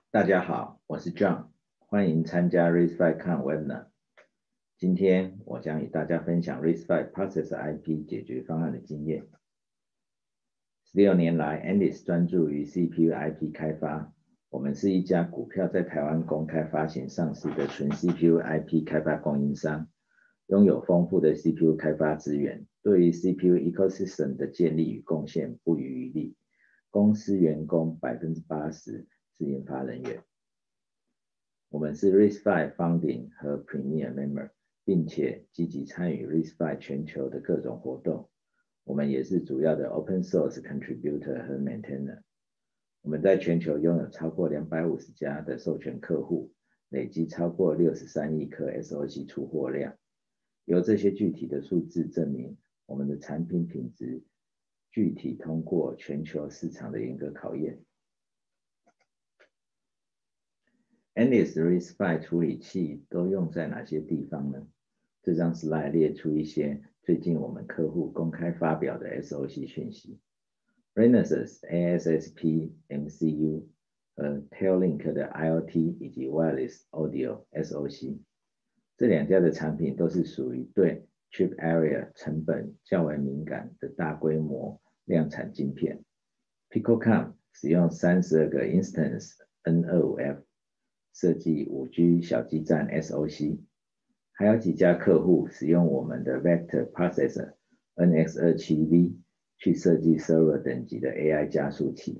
大家好，我是 John， 欢迎参加 RISC-V 看 Webinar。今天我将与大家分享 RISC-V Processor IP 解决方案的经验。16年来 ，Andes 专注于 CPU IP 开发。我们是一家股票在台湾公开发行上市的纯 CPU IP 开发供应商，拥有丰富的 CPU 开发资源，对于 CPU ecosystem 的建立与贡献不遗余力。公司员工 80% 是研发人员。我们是 RISC-V Founding 和 Premier Member， 并且积极参与 RISC-V 全球的各种活动。我们也是主要的 Open Source Contributor 和 Maintainer。我们在全球拥有超过250家的授权客户，累积超过63亿颗 SoC 出货量。由这些具体的数字证明，我们的产品品质具体通过全球市场的严格考验。Andes RISC-V 处理器都用在哪些地方呢？这张 slide 列出一些最近我们客户公开发表的 SoC 讯息。Renesas ASSP MCU 和 Tailink 的 IoT 以及 Wireless Audio SoC， 这两家的产品都是属于对 Chip Area 成本较为敏感的大规模量产晶片。Picocom 使用32个 Instance N25F 设计 5G 小基站 SoC， 还有几家客户使用我们的 Vector Processor NX27V 去设计 Server 等级的 AI 加速器。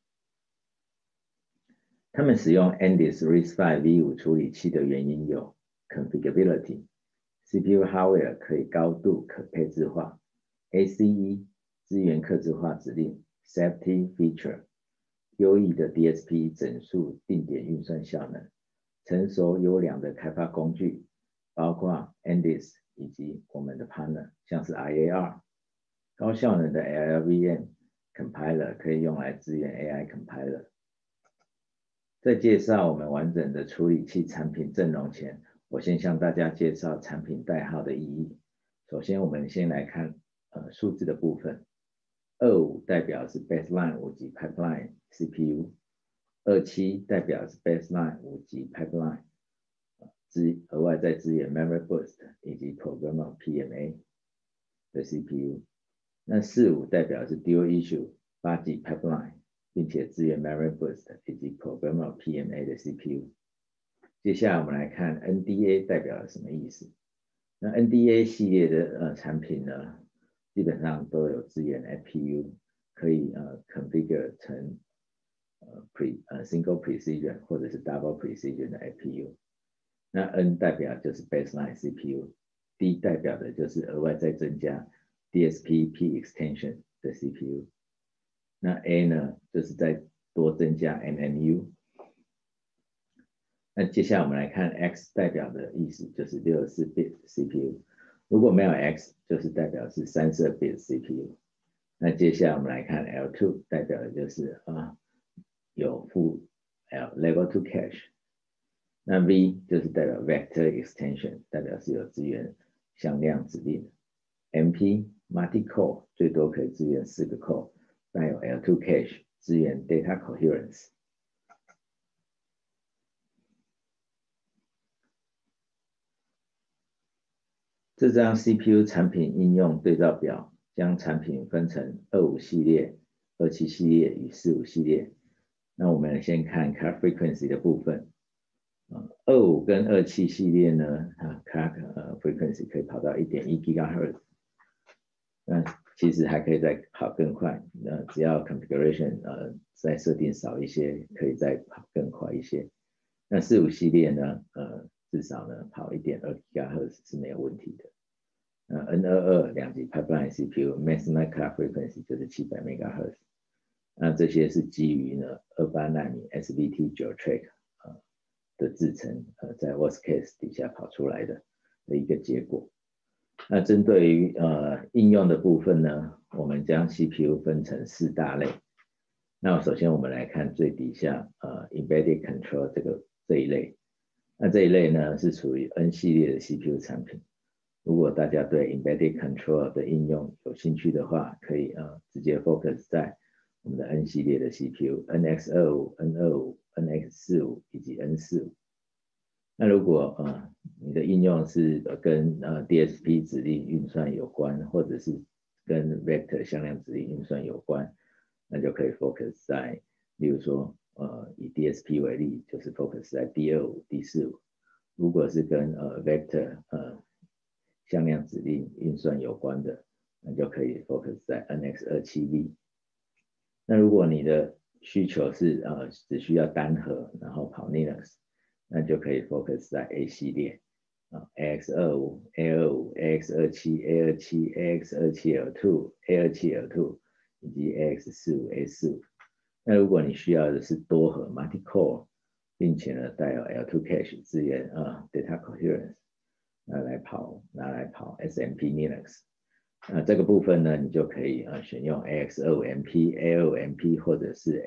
他们使用 Andes RISC-V V5 处理器的原因有 Configurability， CPU Hardware 可以高度可配置化， ACE 支援客制化指令， Safety Feature， 优异的 DSP 整数定点运算效能，成熟优良的开发工具，包括 Andes 以及我们的 partner， 像是 IAR， 高效能的 LLVM Compiler 可以用来支援 AI Compiler。在介绍我们完整的处理器产品阵容前，我先向大家介绍产品代号的意义。首先，我们先来看数字的部分。25代表是 Baseline 5级 Pipeline CPU， 27代表是 Baseline 5级 Pipeline， 额外再支援 Memory Boost 以及 Programmer PMA 的 CPU。那45代表是 Dual Issue 8级 Pipeline， 并且支援 Memory Boost 以及 Programmer PMA 的 CPU。接下来我们来看 NDA 代表了什么意思。那 NDA 系列的产品呢，基本上都有支援 FPU， 可以configure 成single precision 或者是 double precision 的 FPU。那 N 代表就是 baseline CPU，D 代表的就是额外再增加 DSP P extension 的 CPU。那 A 呢，就是再多增加 MMU。那接下来我们来看 X 代表的意思就是64bit CPU， 如果没有 X 就是代表是32bit CPU。那接下来我们来看 L2 代表的就是有附 Level 2 cache。那 V 就是代表 Vector Extension， 代表是有支援向量指令。MP multicore 最多可以支援4个 core， 带有 L2 cache， 支援 datacenter。这张 CPU 产品应用对照表将产品分成25系列、27系列与45系列。那我们先看 clock frequency 的部分。25跟27系列呢，clock frequency 可以跑到 1.1 GHz。那其实还可以再跑更快，只要 configuration 再设定少一些，可以再跑更快一些。那45系列呢，至少呢跑 1.2 GHz 是没有问题的。N22 2级 Pipeline CPU maximum clock frequency 就是700 MHz。那这些是基于呢28奈米 SVT Geotrack 的制程，在 worst case 底下跑出来的一个结果。那针对于应用的部分呢，我们将 CPU 分成4大类。那首先我们来看最底下Embedded Control 这一类。那这一类呢是属于 N 系列的 CPU 产品。如果大家对 Embedded Control 的应用有兴趣的话，可以直接 focus 在我们的 N 系列的 CPU， NX25、N25、 NX45以及 N45。那如果你的应用是跟DSP 指令运算有关，或者是跟 vector 向量指令运算有关，那就可以 focus 在，例如说以 DSP 为例，就是 focus 在 D25、D45。如果是跟vector 向量指令运算有关的，那就可以 focus 在 NX27V。那如果你的需求是只需要单核，然后跑 Linux， 那就可以 focus 在 A 系列AX25、A25、AX27、A27、AX27L2、A27L2 以及 AX45、A45。那如果你需要的是多核 multicore， 并且呢带有 L2 cache 支援datacenter， 拿来跑 SMP Linux。这个部分呢，你就可以选用 AX25MP、A25MP 或者是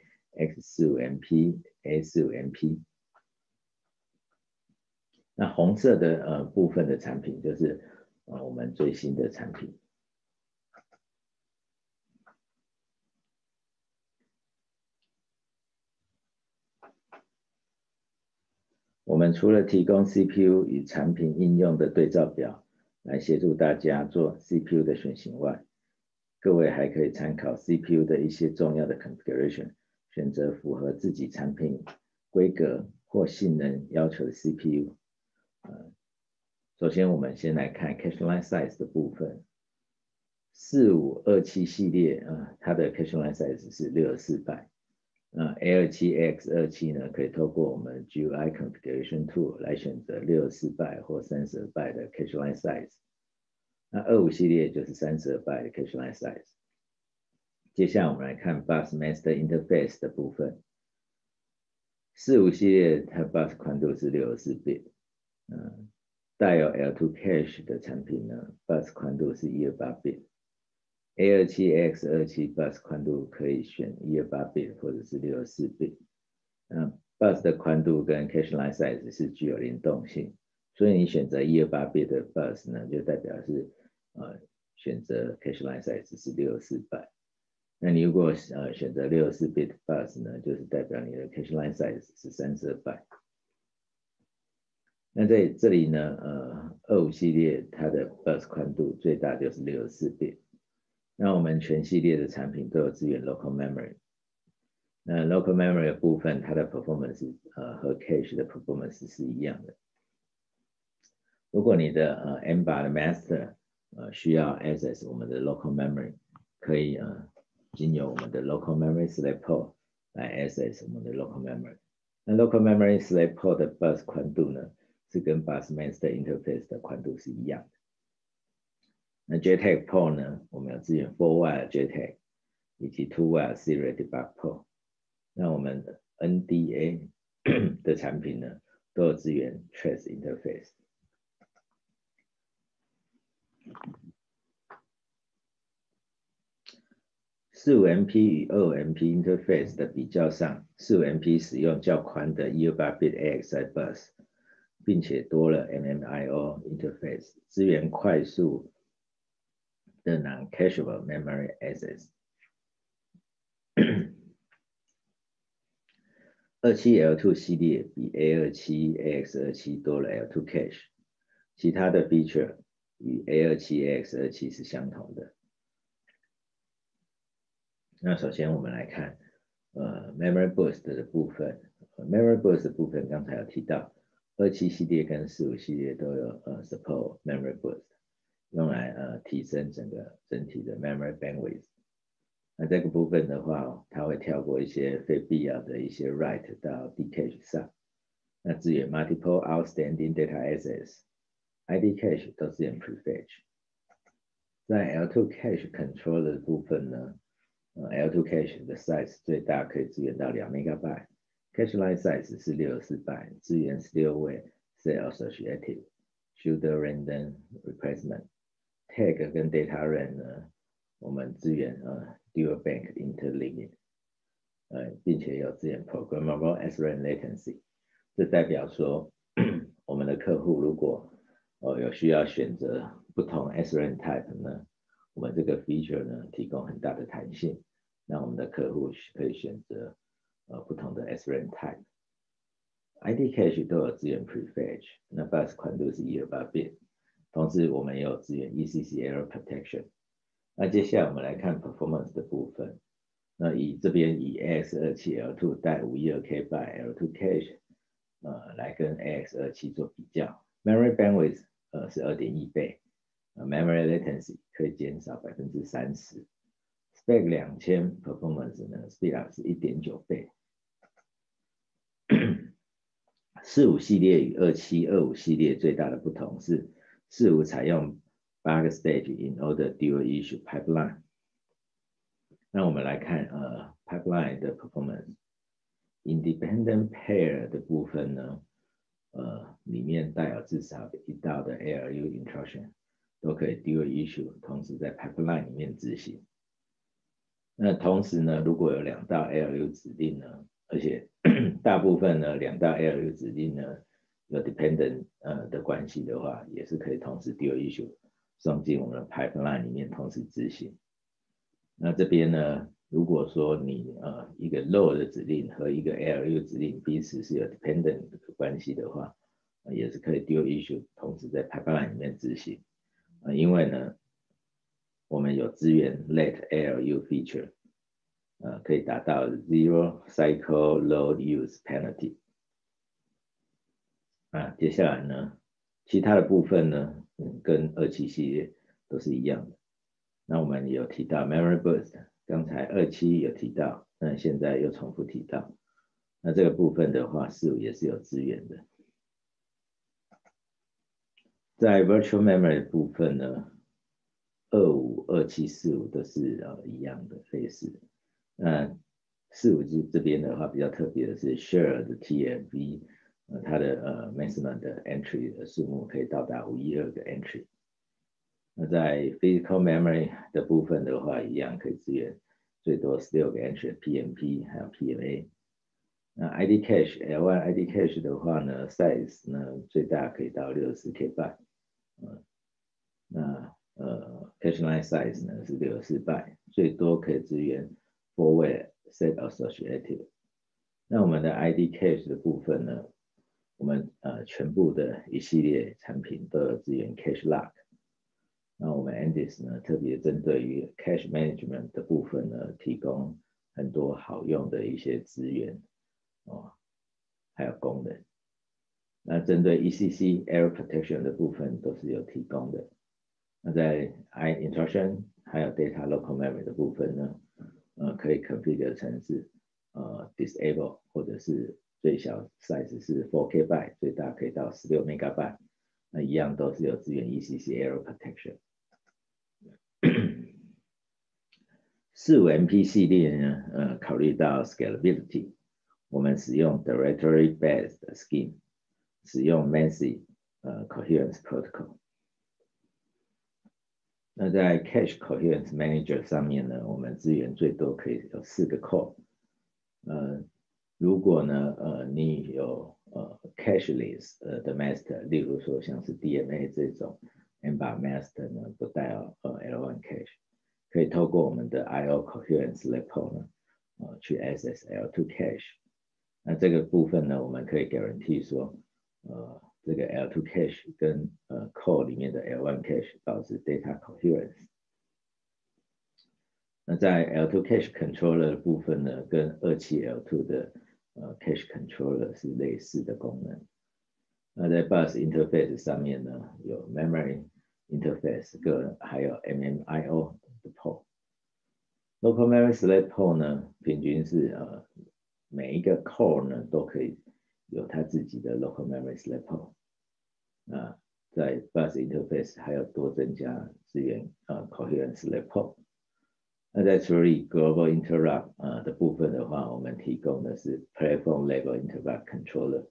AX45MP、A45MP。那红色的部分的产品就是我们最新的产品。我们除了提供 CPU 与产品应用的对照表来协助大家做 CPU 的选型外，各位还可以参考 CPU 的一些重要的 configuration， 选择符合自己产品规格或性能要求的 CPU。首先我们先来看 cache line size 的部分。4527系列它的 cache line size 是64 byte。A27X27 呢，可以透过我们 GUI configuration tool 来选择64 byte 或32 byte 的 cache line size。那25系列就是32 byte 的 cache line size。接下来我们来看 bus master interface 的部分。45系列它 bus 宽度是64 bit。带有 L2 cache 的产品呢 ，bus 宽度是128 bit。A27X27 bus 宽度可以选128 bit 或者是64 bit。bus 的宽度跟 cache line size 是具有联动性，所以你选择128 bit 的 bus 呢，就代表是选择 cache line size 是64 byte。那你如果选择64 bit bus 呢，就是代表你的 cache line size 是32 byte。那在这里呢，25系列它的 bus 宽度最大就是64 bit。那我们全系列的产品都有支援 local memory。那 local memory 的部分，它的 performance 和 cache 的 performance 是一样的。如果你的M bar 的 master 需要 access 我们的 local memory， 可以经由我们的 local memory select port 来 access 我们的 local memory。那 local memory select port 的 bus 宽度呢，是跟 bus master interface 的宽度是一样的。那 JTAG port 呢，我们有支援 4-wire JTAG 以及 2-wire serial debug port。那我们 NDA 的产品呢，都有支援 trace interface。45MP 与25MP interface 的比较上， 45MP 使用较宽的128 bit AXI bus， 并且多了 MMIO interface， 支援快速的 non-cacheable memory access。 27L2 系列比 A27、AX27 多了 L2 cache， 其他的 feature 与 A27、AX27 是相同的。那首先我们来看memory boost 的部分。memory boost 的部分刚才有提到，27系列跟45系列都有support memory boost， 用来提升整体的 memory bandwidth。那这个部分的话，它会跳过一些非必要的一些 write 到 D-cache 上。那支援 multiple outstanding data access、ID cache 都支援 prefetch。在 L2 cache control 的部分呢，L2 cache 的 size 最大可以支援到2 MB，cache line size 是64 byte， 支援16位 cell associative、shooter random replacement。tag 跟 data range 呢，我们支援dual bank interleaving， 并且有支援 programmable SRAM latency。这代表说，我们的客户如果有需要选择不同 SRAM type 呢，我们这个 feature 呢提供很大的弹性，让我们的客户可以选择不同的 SRAM type。ID cache 都有支援 prefetch， 那 bus 宽度是128 bit， 同时我们也有支援 ECC error protection。那接下来我们来看 performance 的部分。那这边以 AX27L2 带 512KB L2 cache来跟 AX27 做比较。Memory bandwidth 是 2.1 倍，memory latency 可以减少 30%。Spec 2000 performance 呢 speed up 是 1.9 倍。45系列与27、25系列最大的不同是45采用8个 stage in order dual issue pipeline。那我们来看pipeline 的 performance。Independent pair 的部分呢，里面带有至少1道的 ALU instruction， 都可以 dual issue， 同时在 pipeline 里面执行。那同时呢，如果有2道 ALU 指令呢，而且大部分呢2道 ALU 指令呢有 dependent 的关系的话，也是可以同时 dual issue 送进我们的 pipeline 里面同时执行。那这边呢，如果说你一个 load 的指令和一个 ALU 指令彼此是有 dependent 的关系的话，也是可以 dual issue 同时在 pipeline 里面执行。因为呢，我们有支援 let ALU feature， 可以达到 zero cycle load use penalty。接下来呢，其他的部分呢，跟27系列都是一样的。那我们有提到 memory burst， 刚才27有提到，那现在又重复提到。那这个部分的话，45也是有支援的。在 virtual memory 的部分呢，25、27、45都是一样的，类似的。那45这边的话比较特别的是 Shih 的 TFV， 它的maximum 的 entry 的数目可以到达512个 entry。那在 physical memory 的部分的话，一样可以支援最多16个 entry 的 PMP 还有 PMA。那 ID cache L1 ID cache 的话呢 ，size 呢最大可以到64 KB， 那cache line size 呢是64 byte， 最多可以支援 4-way set associative。那我们的 ID cache 的部分呢，我们全部的一系列产品都有支援 cache lock。那我们 Andes 呢，特别针对于 cache management 的部分呢，提供很多好用的一些资源还有功能。那针对 ECC error protection 的部分都是有提供的。那在 instruction 还有 data local memory 的部分呢，可以 configure 成是disable 或者是最小 size 是 4KB， 最大可以到16 MB。那一样都是有支援 ECC error protection。45MP 系列呢，考虑到 scalability， 我们使用 directory based scheme， 使用 MCUs protocol。那在 cache-coherence manager 上面呢，我们支援最多可以有4个 core。如果呢，你有cacheless的 master， 例如说像是 DMA 这种 MBAR master 呢，不带有L1 cache， 可以透过我们的 IO coherence level 呢，去 access L2 cache。那这个部分呢，我们可以 guarantee 说，这个 L2 cache 跟core 里面的 L1 cache 保持 data coherence。那在 L2 cache controller 的部分呢，跟27L2 的cache controller 是类似的功能。那在 bus interface 上面呢，有 memory interface 还有 MMIO 的 port。Local memory select port 呢，平均是每一个 core 呢都可以有它自己的 local memory select port。那在 bus interface 还有多增加支援coherence select port。那在处理 global interrupt 的部分的话，我们提供的是 platform level interrupt controller。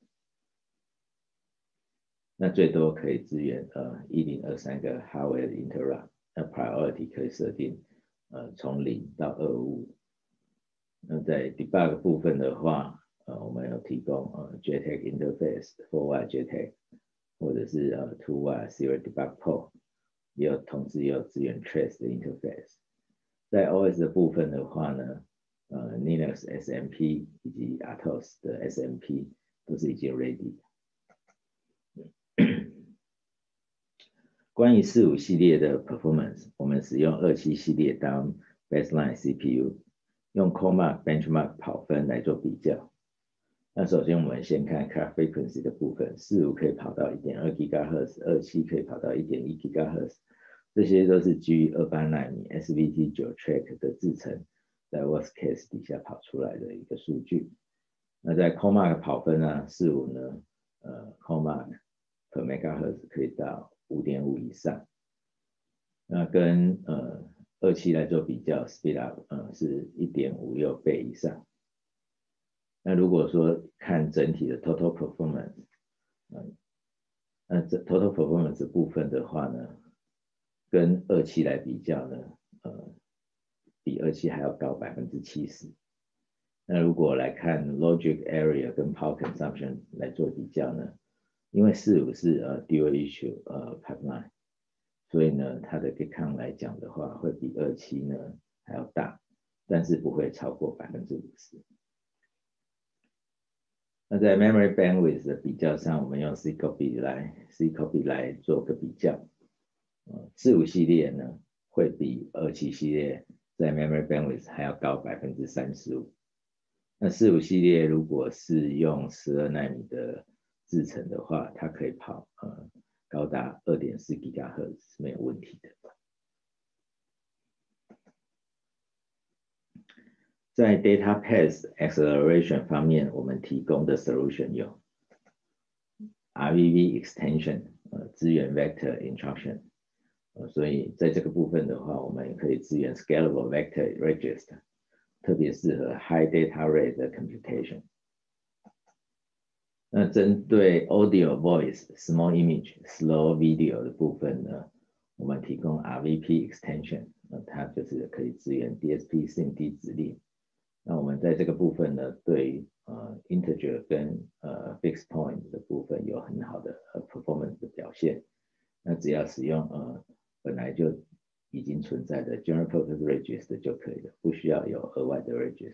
那最多可以支援1023个 hardware interrupt， 那 priority 可以设定从0到255。那在 debug 部分的话，我们有提供JTAG interface、4Y JTAG， 或者是2Y serial debug port， 同时也有支援 trace 的 interface。在 OS 的部分的话呢， Linux SMP 以及 RTOS 的 SMP 都是已经 ready 的。关于45系列的 performance， 我们使用27系列当 baseline CPU， 用 Coremark benchmark 跑分来做比较。那首先我们先看 clock frequency 的部分，45可以跑到 1.2 GHz，27可以跑到 1.1 GHz， 这些都是基于28奈米 SVT9 track 的制程，在 worst case 底下跑出来的一个数据。那在 Coremark 跑分呢，45呢，Coremark per megahertz 可以到 5.5 以上。那跟27来做比较 ，speed up 是 1.56 倍以上。那如果说看整体的 total performance， total performance 的部分的话呢，跟27来比较呢，比27还要高 70%。那如果来看 logic area 跟 power consumption 来做比较呢，因为45是dual issue pipeline， 所以呢，它的 gate count 来讲的话，会比27呢还要大，但是不会超过 50%。那在 memory bandwidth 的比较上，我们用 C-copy 来做个比较。45系列呢，会比27系列在 memory bandwidth 还要高 35%。那45系列如果是用12奈米的制程的话，它可以跑高达 2.4 GHz 是没有问题的。在 data path acceleration 方面，我们提供的 solution 有 RISC-V extension， 支援 vector instruction， 所以在这个部分的话，我们也可以支援 scalable vector register， 特别适合 high data rate 的 computation。那针对 audio、voice、small image、slow video 的部分呢，我们提供 RVP extension， 它就是可以支援 DSP SIMD 指令。那我们在这个部分呢，对于integer 跟fixed point 的部分有很好的performance 的表现。那只要使用本来就已经存在的 general purpose register 就可以了，不需要有额外的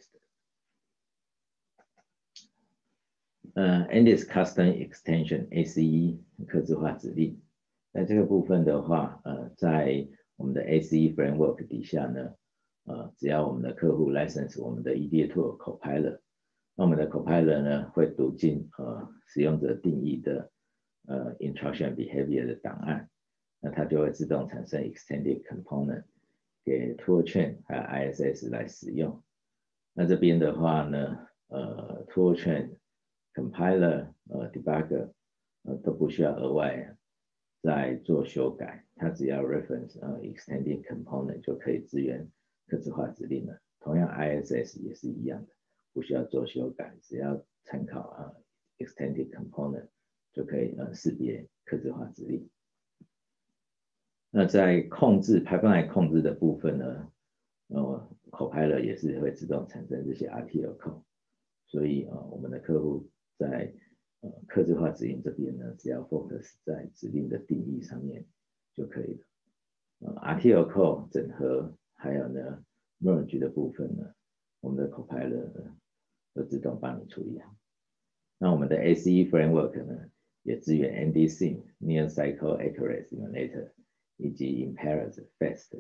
register。Andes Custom Extension ACE 客制化指令，在这个部分的话，在我们的 ACE framework 底下呢，只要我们的客户 license 我们的 EDA tool compiler， 那我们的 compiler 呢会读进使用者定义的instruction behavior 的档案，那它就会自动产生 extended component 给 tool chain 还有 ISS 来使用。那这边的话呢tool chain、compiler、debugger 都不需要额外再做修改，它只要 reference extended component 就可以支援客制化指令了。同样 ISS 也是一样的，不需要做修改，只要参考extended component 就可以识别客制化指令。那在控制 pipeline 控制的部分呢，compiler 也是会自动产生这些 RTL code， 所以我们的客户在客制化指令这边呢，只要 focus 在指令的定义上面就可以了。RTL code 整合还有呢 merge 的部分呢，我们的 compiler 呢都自动帮你处理好。那我们的 ACE framework 呢，也支援 NDSIM、Near Cycle Accurate Simulator 以及 Impaired Fast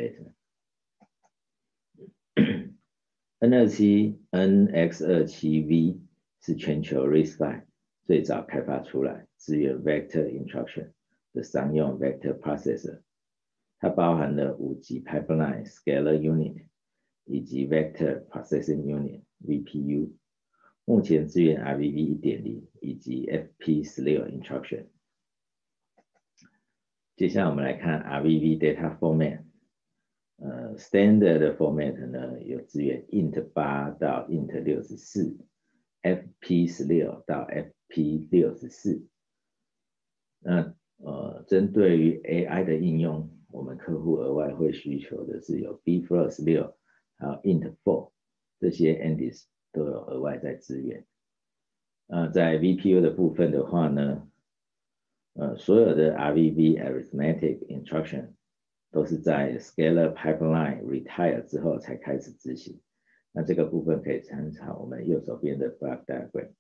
Simulator。NX27V 是全球 RISC-V 最早开发出来支援 Vector Instruction 的商用 Vector Processor， 它包含了5级 Pipeline Scalar Unit 以及 Vector Processing Unit VPU， 目前支援 RVV 1.0 以及 FP16 Instruction。接下来我们来看 RVV Data Format。Standard 的 format 呢，有支援 int8 到 int64、FP16 到 FP64。那针对于 AI 的应用，我们客户额外会需求的是有 bflow6 还有 int4， 这些 Andes 都有额外在支援。在 VPU 的部分的话呢，所有的 RVV arithmetic instruction 都是在 Scalar Pipeline Retire 之后才开始执行。 那这个部分可以参考我们右手边的 block diagram。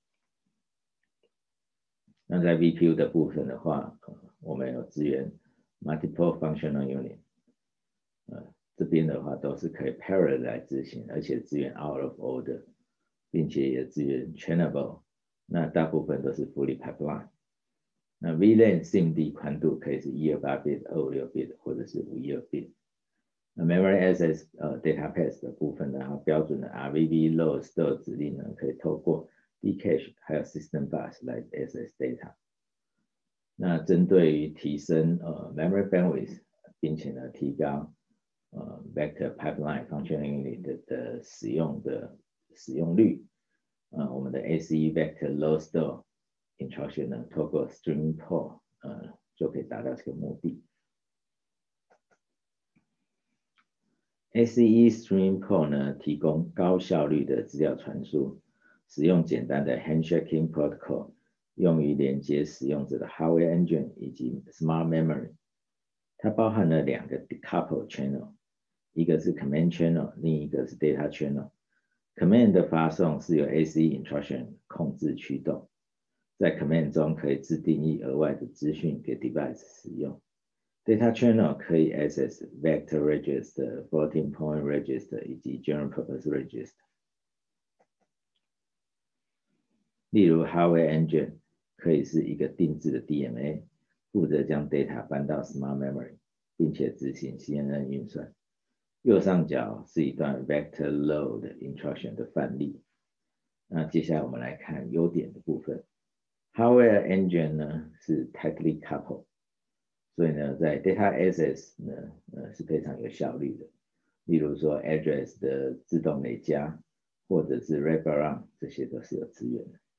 那在 VPU 的部分的话，我们有支援 multiple functional unit，这边的话都是可以 parallel 来执行，而且支援 out of order， 并且也支援 trainable， 那大部分都是 fully pipeline。那 VLAN SIMD 宽度可以是128 bit、256 bit 或者是512 bit。那 Memory Access Data Path 的部分呢，标准的 RISC-V load store 指令呢，可以透过 dcache 还有 System Bus 来 access data。那针对于提升memory bandwidth， 并且呢提高vector pipeline function unit 的使用率，我们的 ACE vector load store instruction 呢，透过 streaming port 就可以达到这个目的。ACE streaming port 呢，提供高效率的资料传输，使用简单的 handshaking protocol， 用于连接使用者的 hardware engine 以及 smart memory。它包含了2个 decoupled channel， 一个是 command channel， 另一个是 data channel。command 的发送是由 ACE instruction 控制驱动，在 command 中可以自定义额外的资讯给 device 使用。Data channel 可以 access vector register、floating point register 以及 general purpose register。例如 hardware engine 可以是一个定制的 DMA， 负责将 data 搬到 smart memory， 并且执行 CNN 运算。右上角是一段 vector load instruction 的范例。那接下来我们来看优点的部分。Hardware engine 呢是 tightly coupled， 所以呢在 data access 呢是非常有效率的。例如说 address 的自动累加，或者是 wraparound， 这些都是有资源的。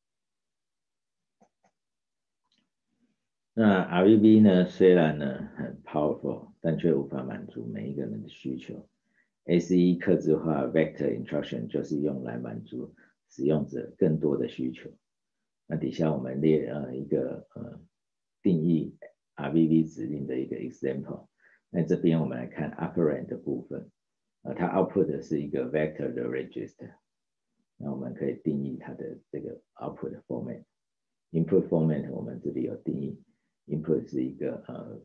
那 RISC-V 呢虽然呢很 powerful， 但却无法满足每一个人的需求。ACE 客制化 vector instruction 就是用来满足使用者更多的需求。那底下我们列一个定义 RISC-V 指令的一个 example。那这边我们来看 operand 的部分，它 output 的是一个 vector 的 register。那我们可以定义它的这个 output format。input format 我们这里有定义 ，input 是一个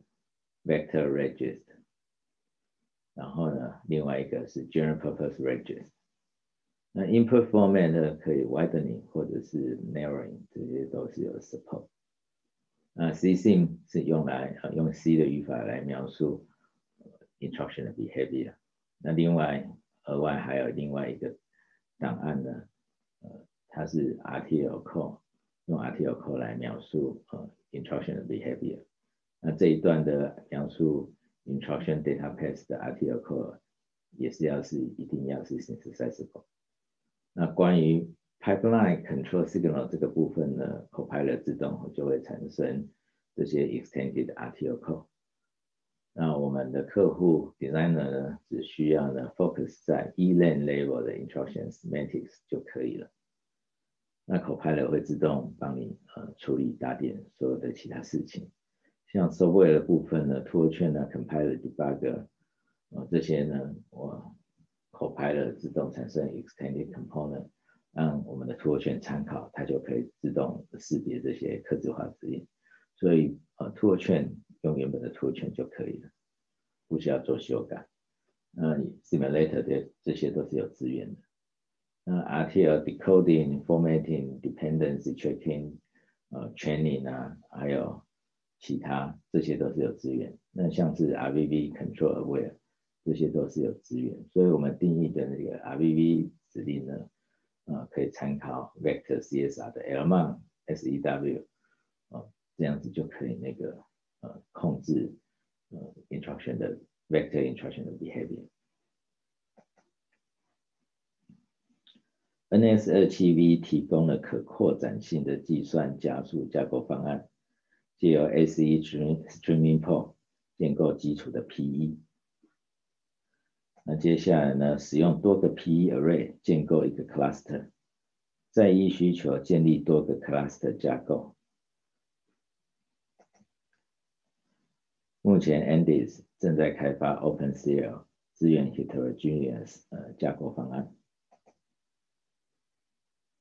vector register。然后呢，另外一个是 general purpose register。那 input format 呢，可以 widening 或者是 narrowing， 这些都是有 support。那 csim 是用用 C 的语法来描述 instruction 的 behavior。那另外额外还有另外一个档案呢，它是 RTL-core， 用 RTL-core 来描述instruction 的 behavior。那这一段的描述 instruction data path 的 RTL-core 也是一定要是 synthesizable。那关于 pipeline control signal 这个部分呢 ，Copilot 自动就会产生这些 extended RTL-core。那我们的客户 designer 呢，只需要呢 focus 在 ELAN level 的 instruction semantics 就可以了。那 Copilot 会自动帮你处理打点所有的其他事情。像 software 的部分呢 ，tool chain 啊 ，compiler、debugger， 这些呢，Copilot 自动产生 extended component， 让我们的 tool chain 参考，它就可以自动识别这些客制化指令。所以tool chain 用原本的 tool chain 就可以了，不需要做修改。simulator 的这些都是有资源的。RTL decoding、formatting、dependency checking、training 啊，还有其他这些都是有资源。那像是 RISC-V control aware 这些都是有资源。所以我们定义的那个 RISC-V 指令呢，可以参考 vector CSR 的 LMON、SEW， 这样子就可以那个控制instruction 的 vector instruction 的 behavior。NS27V 提供了可扩展性的计算加速架构方案，藉由 ACE streaming port 建构基础的 PE。那接下来呢，使用多个 PE array 建构一个 cluster， 再依需求建立多个 cluster 架构。目前 Andes 正在开发 OpenCL 支援 heterogeneous 架构方案。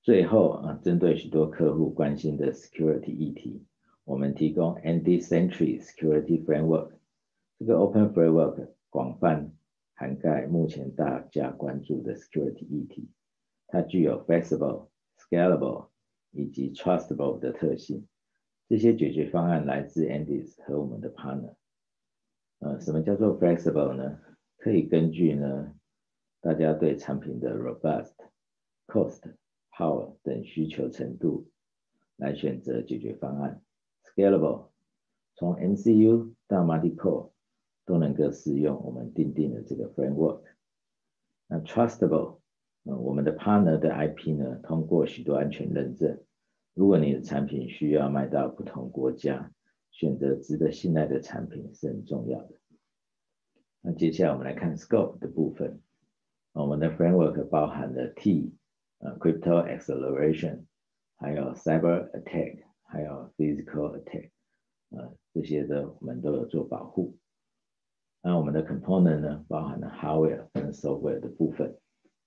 最后针对许多客户关心的 security 议题，我们提供 AndesCore Security Framework。这个 Open Framework 广泛涵盖目前大家关注的 security 议题，它具有 flexible、scalable 以及 trustable 的特性。这些解决方案来自 Andes 和我们的 partner。什么叫做 flexible 呢？可以根据大家对产品的 robust、cost、power 等需求程度来选择解决方案。Scalable 从 MCU 到 multicores 都能够适用我们订定的这个 framework。那 trustable 我们的 partner 的 IP 通过许多安全认证。如果你的产品需要卖到不同国家，选择值得信赖的产品是很重要的。那接下来我们来看 scope 的部分。我们的 framework 包含了 crypto acceleration， 还有 cyber attack， 还有 physical attack， 这些的我们都有做保护。那我们的 component 包含了 hardware 跟 software 的部分。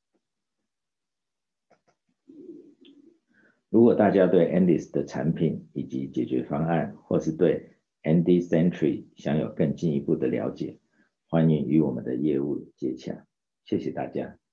如果大家对 Andes 的产品以及解决方案，或是对 AndesCore 想有更进一步的了解，欢迎与我们的业务接洽。谢谢大家。